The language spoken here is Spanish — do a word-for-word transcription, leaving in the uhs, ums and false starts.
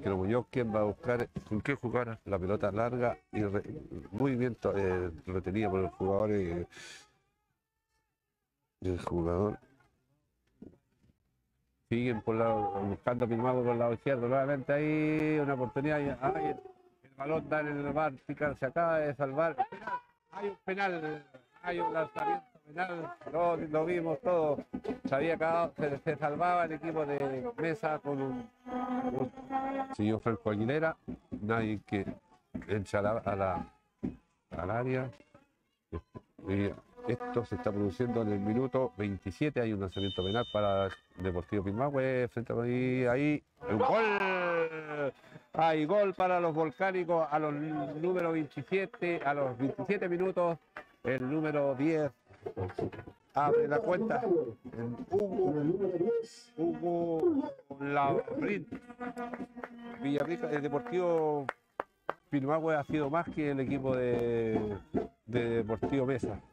arquero Muñoz, quien va a buscar con qué jugar la pelota larga y re, muy bien eh, retenida por el jugador. Eh, el jugador. Siguen por la, buscando a Pilmahue por el lado izquierdo. Nuevamente ahí una oportunidad. Ay, el, el balón da en el bar, se acaba de salvar. Hay un penal, hay un lanzamiento penal, lo, lo vimos todo. Se había acabado, se, se salvaba el equipo de Mesa con un, un señor Franco Aguilera, nadie que echa a la, a la, al área. Y esto se está produciendo en el minuto veintisiete, hay un lanzamiento penal para Deportivo Pilmahue, frente a ahí, ahí, un gol. Hay gol para los volcánicos a los número veintisiete, a los veintisiete minutos, el número diez abre la cuenta, el Hugo, Hugo Labrín. Villarrica, el Deportivo Pilmahue ha sido más que el equipo de, de Deportivo Mesa.